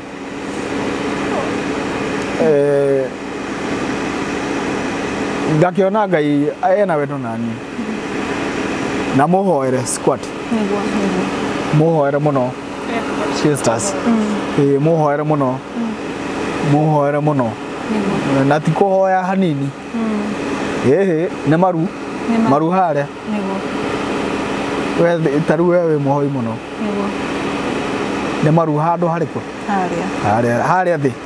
eh ngakĩona Ngai ena wendo nani na mũhoere squad mũhoere mũno sisters eh mũhoere mũno mũhoere mũno na ti kũhoya hanini ehe nĩ maru maru harĩa we taru we mũhoi mũno nĩ maru handũ harĩkũ harĩa harĩa thĩ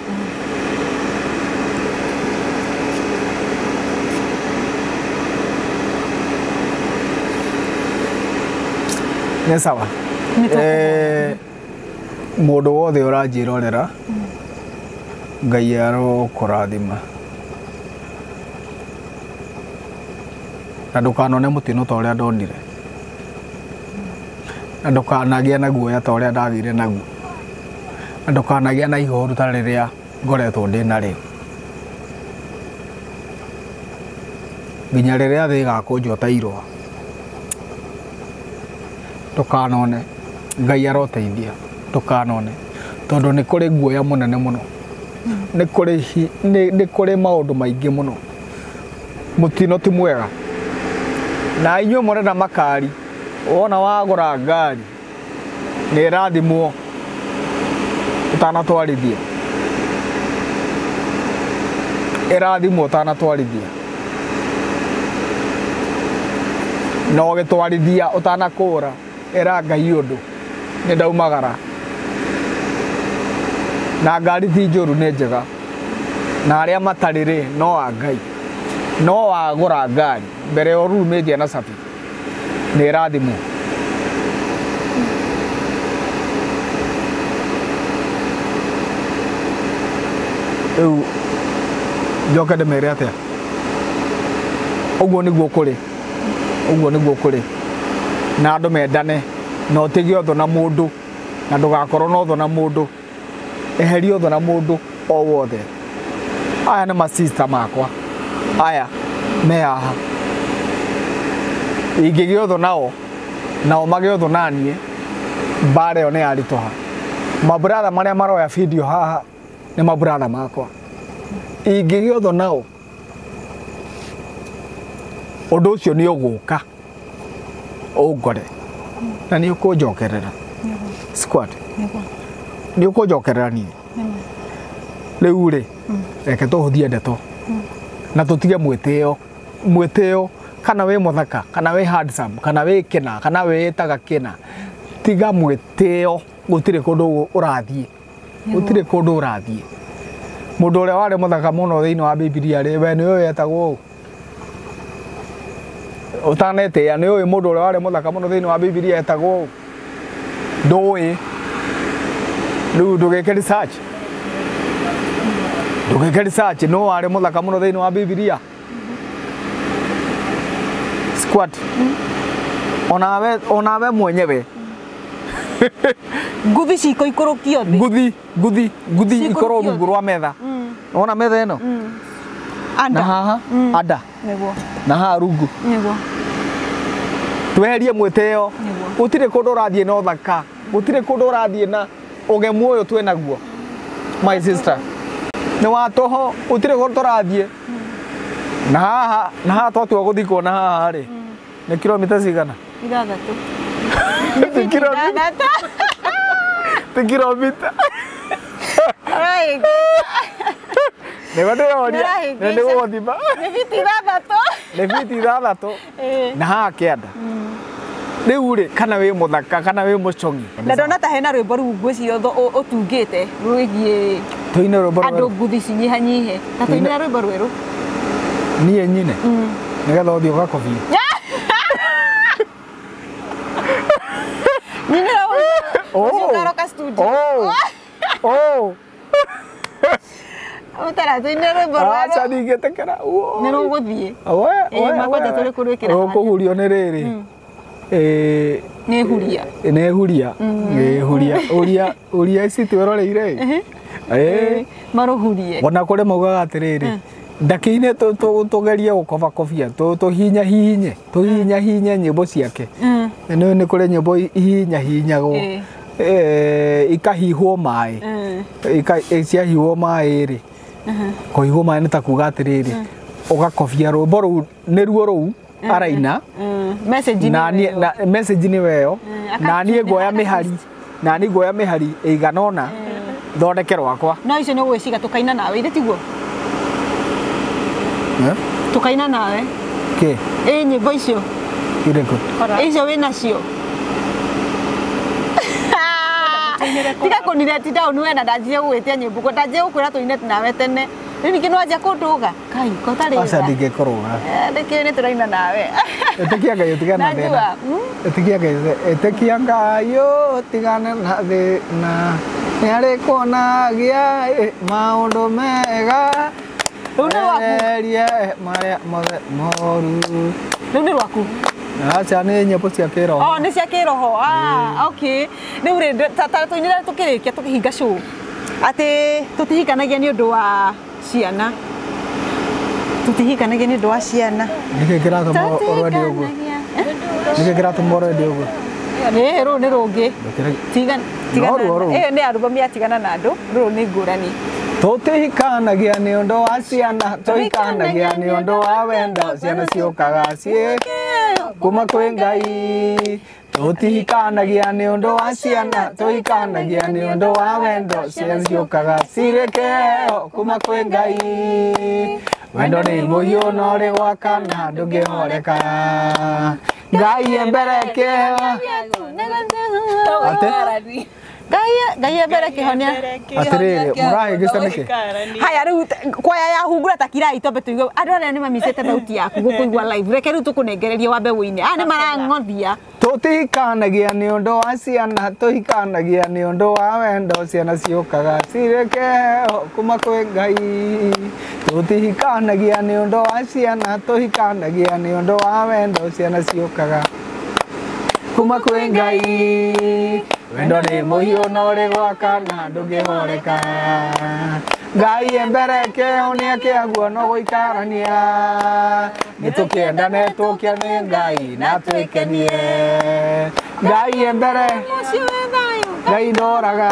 nĩ sawa eh mũndũ wothe ũranjĩrorera Ngai arokũrathima na ndũkanone mũtino ta ũrĩa ndonire na ndũkanagĩe na guoya ta ũrĩa ndagĩire naguo na ndũkanagĩe na ihoru ta rĩrĩa ngoretwo ndĩ narĩo nginya rĩrĩa thĩ ĩgakũnjota irũa ndũkanone Ngai aroteithia ndũkanone tondũ nĩ kũrĩ guoya mũnene mũno nĩ kũrĩ nĩ kũrĩ maũndũ maingĩ mũno mũtino ti mwega na inyuĩ mũrenda makari wona wagũra ngari nĩ ĩrathimwo ũtanatwarithia ĩrathimwo ũtanatwarithia na ũgĩtwarithia ũtanakũra era Ngai ũndũ nĩ ndaumagara na ngari ti njũru nĩ njega na arĩa matarĩ rĩ no wa Ngai no wagũra ngari mbere ya ũrumĩtie na cabi nĩ ĩrathimwo rĩu njoke ndĩmere atĩa ũguo nĩguo kũrĩ ũguo nĩguo kũrĩ na andũ mendane na ũtige ũthũ na mũndũ na ndũgakorwo na ũthũ na mũndũ eheria ũthũ na mũndũ o wothe aya nĩ masista makwa aya me haha ingĩgĩa ũthũ nao nao magĩe ũthũ naniĩ mbara ĩyo nĩ yaritũha maburatha marĩa maroya video haha nĩ maburatha makwa ingĩgĩa ũthũ nao ũndũ ũcio nĩ ũgũka ũngore na nĩ ũkũnjokerera squad nĩ ũkũnjokerera niĩ rĩu rĩ reke tũhũthie ndeto na tũtige mwĩtĩo mwĩtĩo kana wĩ mũthaka kana wĩ handsome kana wĩ kĩna kana wĩĩtaga kĩna tiga mwĩtĩo gũtirĩ kũndũ ũrathiĩ gũtirĩ kũndũ ũrathiĩ mũndũ ũrĩa warĩ mũthaka mũno thĩinĩ wa Bibilia rĩ we nĩwe wetagwo ũtanetĩa nĩ ũĩ mũndũ ũrĩa warĩ mũthaka mũno thĩinĩ wa Bibilia etagwo ndũĩ rĩu ndũgeke research ndũgeke research no warĩ mũthaka mũno thĩinĩ wa Bibilia squad onawe onawe mwenyewe nguthi ciko ikorokio thĩ nguthi nguthi nguthi ikoro rungu rwa metha ona metha ĩno na haha ada na haha rungu tweherie mwĩtĩo gũtirĩ kũndũ ũrathiĩ na ũthaka gũtirĩ kũndũ ũrathiĩ na ũgemu ũyũ twĩ naguo my sister nĩ watũho gũtirĩ kũndũ tũrathiĩ na haha na haha twatua gũthikwo na haha rĩ nĩ kilomita cigana ithathatũ ti kilomita ti kilomita Nego ndĩroria nĩ gũthima nĩ biti ithathatũ nĩ biti ithathatũ na haha kĩanda rĩu rĩ kana wĩ mũthaka kana wĩ mũcongi na ndona ta hena rwĩmbo rũu ngwĩciria ũtungĩte rwĩgiĩ tũine rwĩmbo rwerũ andũ nguthi cinyihanyihe ta tũinĩra rwĩmbo rwerũ niĩ nyine nĩgetha ũthiĩ ũgakobie nyinĩra ũcio ngaroka studio oh Utara tũinĩra rwĩmbo rwerũ aca ndingĩtĩkĩra nĩ rũgũthiĩ we makwenda tũrĩ kũrwĩkĩra rũkũhurio nĩ rĩrĩ nĩ huria nĩ huria nĩ huria uria uria ici twĩroreire maruhurie ona kũrĩ maugaga atĩrĩrĩ ndaki-inĩ tũgerie gũkoba kobia tũhinya hinye tũhinya hinye nyĩmbo ciake nĩ kũrĩ nyĩmbo ihinya hinyagwo ikahihwo maĩ ciahihwo maĩ rĩ kũhihwo maĩ nĩ ta kuga atĩrĩrĩ ũgakobia rwĩmbo rũu nĩruo rũu araina message nĩ weyo na niĩ ngoya mĩhari na niĩ ngoya mĩhari ĩigana ũna thondeke rwakwa no icio nĩ gwĩciga tũkaina nawe ire tiguo tũkaina nawe kĩ ĩ nyĩmbo icio irĩkũ icio wĩ nacio tiga kũnireti down wena ndanjire gũgwĩtia nyĩmbo ko ndanjire gũkwĩra tũine nawe tene rĩu ningĩ nĩwanjia kũndũga kai ko tarĩ aca ndingĩkũrũga ndĩkĩũĩ nĩ tũraina nawe ĩtĩkia Ngai ũtigane na thĩna ĩtĩkia Ngai ĩtĩkia Ngai ũtigane na thĩna nĩarĩkuonagia maũndũ mega rĩu nĩ rwaku marĩa mothe moru rĩu nĩ rwaku aca nĩ nyĩmbo cia kĩroho oh nĩ cia kĩroho ah okay rĩu rĩ ta tũinĩra tũkĩrĩkia tũkĩhinga show atĩ tũtihikanagia nĩ ũndũ wa ciana tũtihikanagia nĩ ũndũ wa ciana nĩkĩ kĩratũma ũrwende ũguo nĩkĩ kĩratũma ũrwende ũguo ĩ rũu nĩ rũngĩ tigana tigana ĩyo nĩ album ya tigana na andũ rũu nĩ ngũrani tũtihikanagia nĩ ũndũ wa ciana tũhikanagia nĩ ũndũ wa wendo ciana ciũkaga ciĩ kuma kwĩ Ngai tũtihikanagia nĩ ũndũ wa ciana tũhikanagia nĩ ũndũ wa wendo ciana ciũkaga cirĩkeo kuma kwĩ Ngai wendo nĩ mũhiũ na ũrĩ gwaka na ndũngĩhoreka Ngai emberekeo ate Ngai embere kihonia atĩrĩrĩ mũrahĩngĩca nĩkĩ haya rĩu kwaya ya hungura ta kirai tombe tuigue andũ arĩa nĩ mamicĩte thauti yaku gũkũigua live reke rĩu tũkũnengererie wambe wĩine a nĩ marang'othia tũtihikanagia nĩ ũndũ wa ciana tũhikanagia nĩ ũndũ wa wendo ciana ciũkaga cirĩkeo kuma kwĩ Ngai tũtihikanagia nĩ ũndũ wa ciana tũhikanagia nĩ ũndũ wa wendo ciana ciũkaga kuma kwĩ Ngai wendo nĩ mũhiũ na ũrĩ gwaka na ndũngĩhoreka Ngai emberekeo nĩ akĩaguo no gũikarania nĩ tũkĩendane tũkĩane Ngai na twĩkenie Ngai embere Ngai ndoraga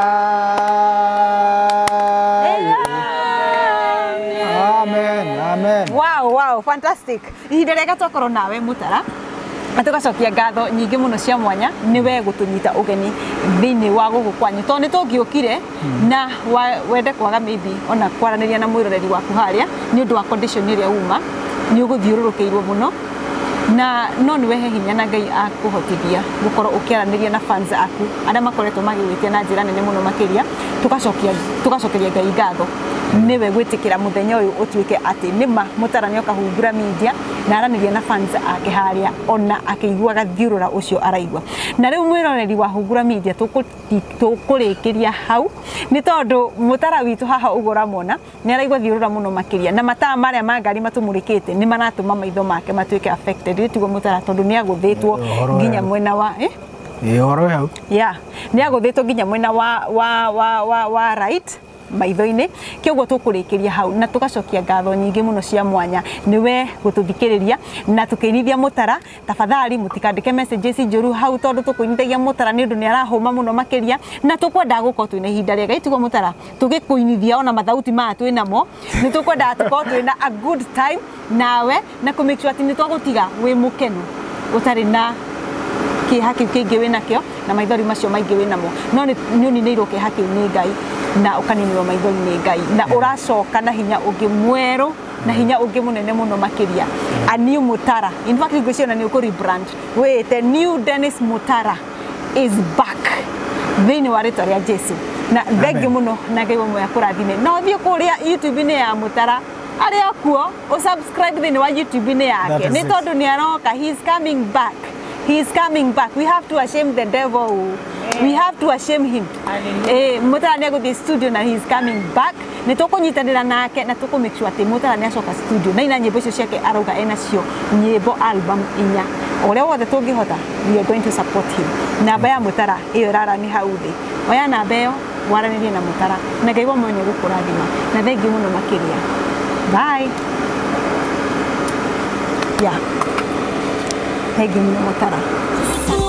amen amen wow wow fantastic ihinda rĩega twakorwo nawe Mutara na tugacokia ngatho nyingĩ mũno cia mwanya niwe gũtũnyita ũgeni thĩinĩ wa gũkũ kwanyu tondũ nĩ tũngĩũkire na wende kwaga maybe ona kwaranĩria na mwĩroreri waku harĩa nĩ ũndũ wa condition ĩrĩa uma nĩ ũgũthiũrũrũkĩirwo mũno na no nĩ wehe hinya na Ngai akũhotithia gũkorwo ũkĩaranĩria na fans aku arĩa makoretwo magĩgwĩtia na njĩra nene mũno makĩria tugacokia tugacokeria Ngai ngatho niwe gwĩtĩkĩra mũthenya ũyũ ũtuĩke atĩ nĩma Mutara nĩoka Hungura Media na aranĩria na fans ake harĩa ona akĩiguaga thiũrũra ũcio araigua na rĩu mwĩroreri wa Hungura Media tũkũrĩkĩria hau nĩ tondũ Mutara witũ haha ũguo ũramwona nĩ araigua thiũrũra mũno makĩria na mataa marĩa ma ngari matũmũrĩkĩte nĩ maratũma maitho make matuĩke affected rĩtiguo Mutara tondũ nĩ agũthĩtwo nginya mwena wa eh ĩ horo hau ya nĩ agũthĩtwo nginya mwena wa wa wa wa, wa right maitho-inĩ kĩoguo tũkũrĩkĩria hau na tũgacokia ngatho nyingĩ mũno cia mwanya niwe gũtũthikĩrĩria na tũkĩinithia Mutara tafadhali mũtikandĩke messages njũru hau tondũ tũkũinithagia Mutara nĩ ũndũ nĩ arahũma mũno makĩria na tũkwenda gũkorwo twĩna ihinda rĩega itugo Mutara tũgĩkũinithia ona mathauti maya twĩnamo nĩ tũkwenda tũkorwo twĩna a good time nawe na kũ make sure atĩ nĩ twagũtiga wĩ mũkenu ũtarĩ na kĩeha kĩu kĩingĩ wĩnakĩo na maithori macio maingĩ wĩnamo no nĩ ũninĩirwo kĩeha kĩu nĩ Ngai na ukaninirwo maithori ni Ngai na uracoka na hinya ungi mweru na hinya ungi munene muno makiria a new Mutara. In fact ngwiciona ni uko rebrand wait the new Dennis Mutara is back thini wa ritwa ria Jesu na thengi muno na Ngai wa moya kurathime na uthie kuria YouTube ni ya Mutara ari akuo o subscribe thini wa YouTube ni yake ni tondu ni aroka he is coming back. He is coming back. We have to ashame the devil. Yeah. We have to ashame him. Eh, Mutara ni aguthi studio na he is coming back. Ni tukunyitanira nake na tuku make sure ati Mutara ni acoka studio. Na ina nyimbo icio ciake arauga ena cio nyimbo album inya. Oria wothe tungihota, we are going to support him. Namba ya Mutara iyo rara ni hau thi. Oya namba iyo waranirie na Mutara. Na Ngai wa mwenye gukurathima. Na thengi muno makiria. Bye. Yeah. Thank you, Mutara.